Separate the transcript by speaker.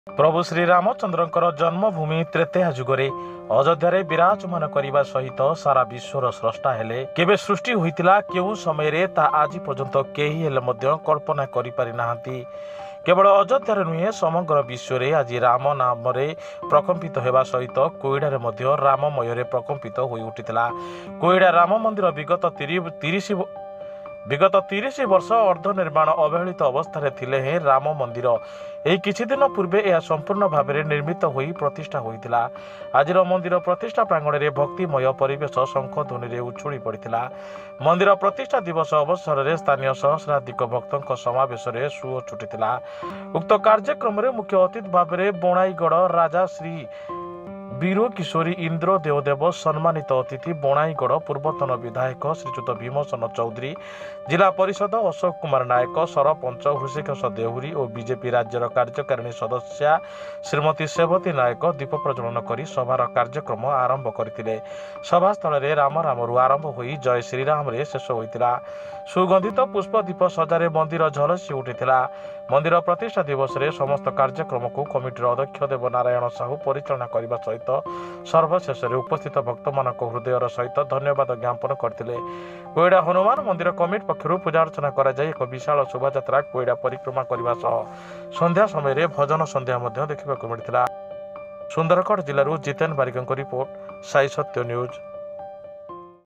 Speaker 1: प्रभु श्री रामचंद्रंकर जन्मभूमि त्रेतेया जुगरे अयोध्या विराजमान करने सहित सारा विश्वर स्रष्टा हेले केबे सृष्टि होइतिला केउ समय रे ता आज पर्यंत केही हेले मध्य कल्पना करि पारि नाहांती। केवल अयोध्या नुहे समग्र विश्व रे आज राम नाम रे प्रकंपित हेबा सहित कोइडा मध्य राममय प्रकंपित होई उठितिला। कोइडा राम मंदिर विगत 30 वर्ष अर्ध निर्माण अवहेलित अवस्था थिले हे राम मंदिर एही किछि दिन पूर्वे यह संपूर्ण भाव में निर्मित होई प्रतिष्ठा होइतिला। आज मंदिर प्रतिष्ठा प्रांगण में भक्तिमय परिवेश शंख ध्वनि उछुड़ी पड़ता। मंदिर प्रतिष्ठा दिवस अवसर में स्थानीय सहस्राधिक भक्तों समावेश में सुओ छुटीला। उक्त कार्यक्रम में मुख्य अतिथि भाव में बणाईगढ़ राजा श्री वीर किशोरी इंद्र देवदेव सम्मानित अतिथि बणाईगढ़ पूर्वतन विधायक श्रीजुत भीमसेन चौधरी, जिला परिषद अशोक कुमार नायक, सरपंच हृषिकेश देहुरी और बीजेपी राज्यर कार्यकारिणी सदस्या श्रीमती सेवती नायक दीप प्रज्वलन कर सभार कार्यक्रम आरंभ करथिले। सभास्थल में राम रामरू आरंभ होई जय श्रीराम रे शेष होइतिला। सुगंधित पुष्प दीप सजारे मंदिर झलसी उठिथिला। मंदिर प्रतिष्ठा दिवस रे समस्त कार्यक्रम को कमिटीर अध्यक्ष देव नारायण साहू परिचालना करने सहित सर्वशेष उपस्थित भक्त मानक हृदयर सहित धन्यवाद ज्ञापन करथिले। कोइडा हनुमान मंदिर कमिटी पक्षरु पूजा अर्चना करा जाय एक विशाल शोभायात्रा कोइडा परिक्रमा करने सह संध्या समय भजन संध्या देखा मिलता। सुंदरगढ़ जिलूर जितेन बारिक रिपोर्ट, साई सत्य न्यूज।